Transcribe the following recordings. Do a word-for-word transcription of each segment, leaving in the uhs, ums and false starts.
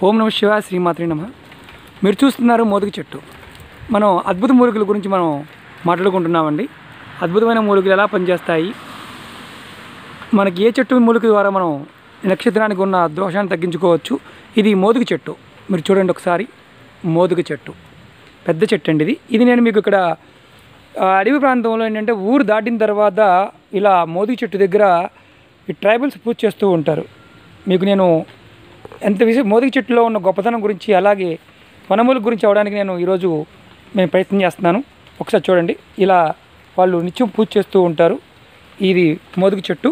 ఓం నమః శివాయ శ్రీమాత్రే నమః. మీరు చూస్తున్నారు మోదుగు చెట్టు. మనం అద్భుత మూలికల గురించి మనం మాట్లాడుకుంటున్నామండి. అద్భుతమైన మూలికలు ఎలా పనిచేస్తాయి, మనకి ఏ చెట్టు మూలిక ద్వారా మనం నక్షత్రానికి ఉన్న దోషాన్ని తగ్గించుకోవచ్చు. ఇది మోదుగు చెట్టు. మీరు చూడండి ఒకసారి, మోదుగు చెట్టు పెద్ద చెట్టు అండి ఇది. ఇది నేను మీకు ఇక్కడ అడవి ప్రాంతంలో ఏంటంటే ఊరు దాటిన తర్వాత ఇలా మోదుగు చెట్టు దగ్గర ఈ ట్రైబల్స్ పూజ చేస్తూ ఉంటారు. మీకు నేను ఎంత విషయం మోదుగు చెట్టులో ఉన్న గొప్పతనం గురించి అలాగే వనమూల గురించి అవడానికి నేను ఈరోజు నేను ప్రయత్నం చేస్తున్నాను. ఒకసారి చూడండి, ఇలా వాళ్ళు నిత్యం పూజ చేస్తూ ఉంటారు. ఇది మోదుగు చెట్టు,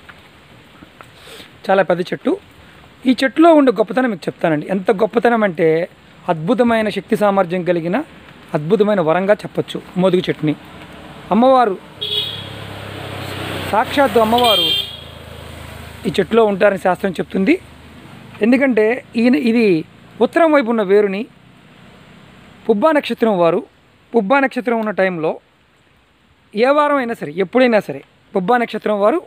చాలా పెద్ద చెట్టు. ఈ చెట్టులో ఉండే గొప్పతనం మీకు చెప్తానండి. ఎంత గొప్పతనం అంటే అద్భుతమైన శక్తి సామర్థ్యం కలిగిన అద్భుతమైన వరంగా చెప్పచ్చు మోదుగు చెట్టుని. అమ్మవారు, సాక్షాత్తు అమ్మవారు ఈ చెట్టులో ఉంటారని శాస్త్రం చెప్తుంది. ఎందుకంటే ఈయన ఇది ఉత్తరం వైపు ఉన్న వేరుని పుబ్బా నక్షత్రం వారు, పుబ్బా నక్షత్రం ఉన్న టైంలో ఏ వారం అయినా సరే, ఎప్పుడైనా సరే, పుబ్బా నక్షత్రం వారు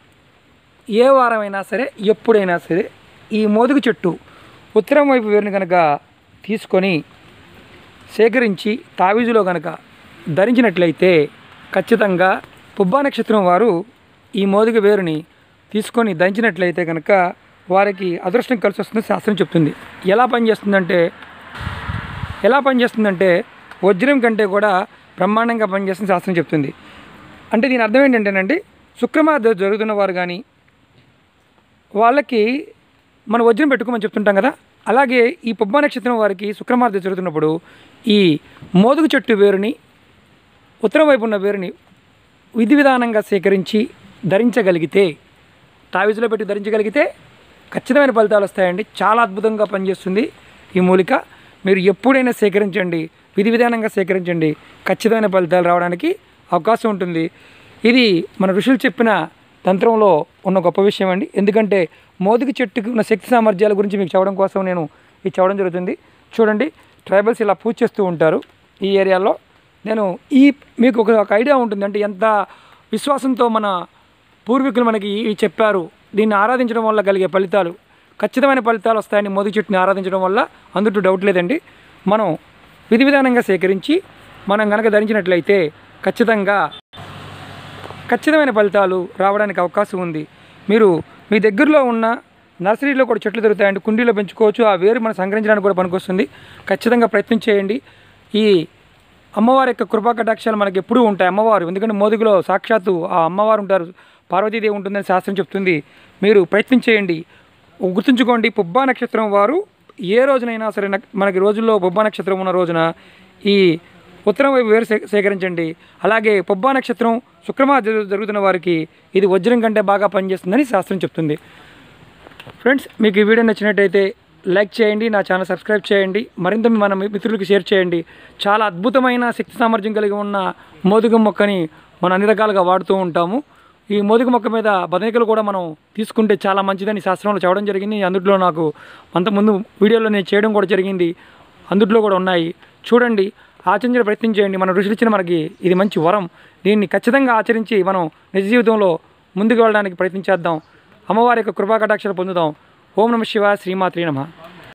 ఏ వారం అయినా సరే, ఎప్పుడైనా సరే ఈ మోదుగు చెట్టు ఉత్తరం వైపు వేరుని కనుక తీసుకొని సేకరించి తావీజులో కనుక ధరించినట్లయితే ఖచ్చితంగా పుబ్బా నక్షత్రం వారు ఈ మోదుగు వేరుని తీసుకొని ధరించినట్లయితే కనుక వారికి అదృష్టం కలిసి వస్తుందని శాస్త్రం చెప్తుంది. ఎలా పనిచేస్తుందంటే ఎలా పనిచేస్తుందంటే వజ్రం కంటే కూడా బ్రహ్మాండంగా పనిచేస్తుంది శాస్త్రం చెప్తుంది. అంటే దీని అర్థం ఏంటంటేనండి, శుక్రమార్దశ జరుగుతున్న వారు కానీ వాళ్ళకి మనం వజ్రం పెట్టుకోమని చెప్తుంటాం కదా, అలాగే ఈ పుబ్బా నక్షత్రం వారికి శుక్రమార్దశ జరుగుతున్నప్పుడు ఈ మోదుగు చెట్టు వేరుని, ఉత్తరం వైపు ఉన్న వేరుని విధి విధానంగా సేకరించి ధరించగలిగితే, తావీజులో పెట్టి ధరించగలిగితే ఖచ్చితమైన ఫలితాలు వస్తాయండి. చాలా అద్భుతంగా పనిచేస్తుంది ఈ మూలిక. మీరు ఎప్పుడైనా సేకరించండి, విధి విధానంగా సేకరించండి, ఖచ్చితమైన ఫలితాలు రావడానికి అవకాశం ఉంటుంది. ఇది మన ఋషులు చెప్పిన తంత్రంలో ఉన్న గొప్ప విషయం అండి. ఎందుకంటే మోదుగు చెట్టుకు ఉన్న శక్తి సామర్థ్యాల గురించి మీకు చెప్పడం కోసం నేను ఇది చెప్పడం జరుగుతుంది. చూడండి, ట్రైబల్స్ ఇలా పూజ చేస్తూ ఉంటారు ఈ ఏరియాలో. నేను ఈ మీకు ఒక ఒక ఐడియా ఉంటుంది, అంటే ఎంత విశ్వాసంతో మన పూర్వీకులు మనకి ఇవి చెప్పారు. దీన్ని ఆరాధించడం వల్ల కలిగే ఫలితాలు, ఖచ్చితమైన ఫలితాలు వస్తాయని మోదుగు చెట్టుని ఆరాధించడం వల్ల అందులో డౌట్ లేదండి. మనం విధి విధానంగా సేకరించి మనం కనుక ధరించినట్లయితే ఖచ్చితంగా ఖచ్చితమైన ఫలితాలు రావడానికి అవకాశం ఉంది. మీరు మీ దగ్గరలో ఉన్న నర్సరీలో కూడా చెట్లు దొరుకుతాయండి, కుండీలో పెంచుకోవచ్చు. ఆ వేరు మనం సంగ్రహించడానికి కూడా పనికొస్తుంది. ఖచ్చితంగా ప్రయత్నం చేయండి. ఈ అమ్మవారి యొక్క కృపా కటాక్షాలు మనకి ఎప్పుడూ ఉంటాయి. అమ్మవారు, ఎందుకంటే మోదుగులో సాక్షాత్తు ఆ అమ్మవారు ఉంటారు, పార్వతీదేవి ఉంటుందని శాస్త్రం చెప్తుంది. మీరు ప్రయత్నం చేయండి. గుర్తుంచుకోండి, పుబ్బా నక్షత్రం వారు ఏ రోజునైనా సరే, మనకి రోజుల్లో పుబ్బా నక్షత్రం ఉన్న రోజున ఈ ఉత్తరం వైపు వేరు సేకరించండి. అలాగే పుబ్బా నక్షత్రం శుక్రమార్దశ జరుగుతున్న వారికి ఇది వజ్రం కంటే బాగా పనిచేస్తుందని శాస్త్రం చెప్తుంది. ఫ్రెండ్స్, మీకు ఈ వీడియో నచ్చినట్టయితే లైక్ చేయండి, నా ఛానల్ సబ్స్క్రైబ్ చేయండి, మరింత మన మిత్రులకు షేర్ చేయండి. చాలా అద్భుతమైన శక్తి సామర్థ్యం కలిగి ఉన్న మోదుగు మొక్కని మనం అన్ని రకాలుగా వాడుతూ ఉంటాము. ఈ మోదుగు మొక్క మీద బదనికలు కూడా మనం తీసుకుంటే చాలా మంచిదని శాస్త్రంలో చెప్పడం జరిగింది. అందులో నాకు అంతకుముందు వీడియోలో నేను చేయడం కూడా జరిగింది, అందులో కూడా ఉన్నాయి. చూడండి, ఆచరించే ప్రయత్నం చేయండి. మన ఋషులు ఇచ్చిన మనకి ఇది మంచి వరం. దీన్ని ఖచ్చితంగా ఆచరించి మనం నిజ జీవితంలో ముందుకు వెళ్ళడానికి ప్రయత్నించేద్దాం. అమ్మవారి యొక్క కృపా కటాక్షాలు పొందుదాం. ఓం నమః శివాయ శ్రీమాత్రే నమః.